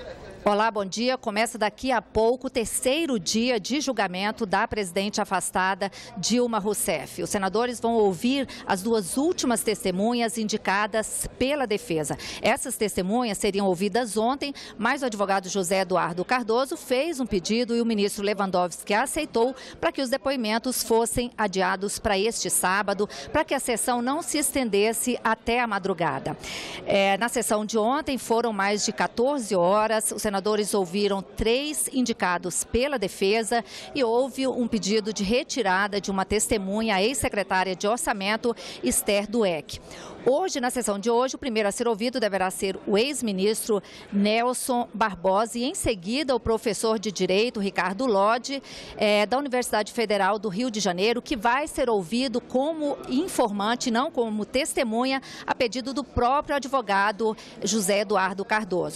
Olá, bom dia. Começa daqui a pouco o terceiro dia de julgamento da presidente afastada Dilma Rousseff. Os senadores vão ouvir as duas últimas testemunhas indicadas pela defesa. Essas testemunhas seriam ouvidas ontem, mas o advogado José Eduardo Cardoso fez um pedido e o ministro Lewandowski aceitou para que os depoimentos fossem adiados para este sábado, para que a sessão não se estendesse até a madrugada. Na sessão de ontem foram mais de 14 horas. Os senadores ouviram 3 indicados pela defesa e houve um pedido de retirada de uma testemunha, a ex-secretária de Orçamento, Esther Dweck. Hoje, na sessão de hoje, o primeiro a ser ouvido deverá ser o ex-ministro Nelson Barbosa e, em seguida, o professor de Direito, Ricardo Lodge, da Universidade Federal do Rio de Janeiro, que vai ser ouvido como informante, não como testemunha, a pedido do próprio advogado José Eduardo Cardoso.